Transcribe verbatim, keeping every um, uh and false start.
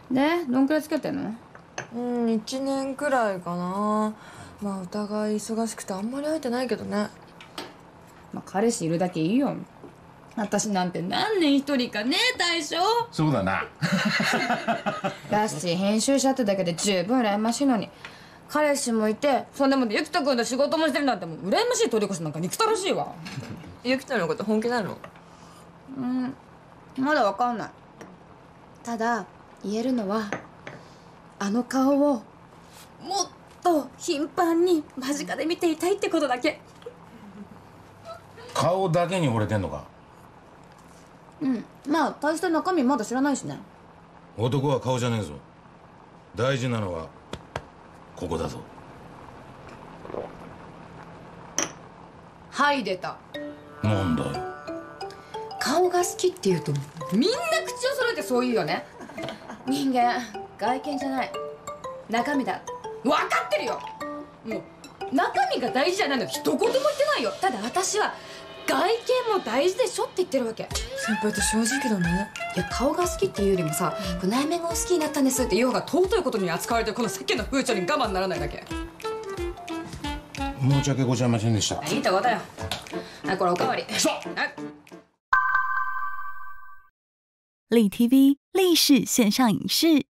でどんくらい付き合ってんの？ うんいちねんくらいかな。まあお互い忙しくてあんまり会えてないけどね。 まあ彼氏いるだけいいよ。私なんて何年一人かね大将。 そうだな。 だし編集者ってだけで十分羨ましいのに、彼氏もいてそんでもでゆきとくんと仕事もしてるなんてもう羨ましい取り越しなんか憎たらしいわ。 ゆきとのこと本気なの？ うんまだわかんない。ただ言えるのはあの顔をもっと頻繁に間近で見ていたいってことだけ。 顔だけに惚れてんのか？ うんまあ大して中身まだ知らないしね。 男は顔じゃねえぞ。大事なのはここだぞ。 はい出た。 なんだよ。 顔が好きって言うとみんな口を揃えてそう言うよね。人間外見じゃない中身だ。分かってるよ。もう中身が大事じゃないの一言も言ってないよ。ただ私は外見も大事でしょって言ってるわけ。 先輩と正直だね。 いや顔が好きっていうよりもさ、うん、内面が好きになったんですって言う方が尊いことに扱われてるこの世間の風潮に我慢ならないだけ。 申し訳ございませんでした。 いいとこだよ。はい、これおかわり。 そう。 はい。 立 T V 立式线上影视。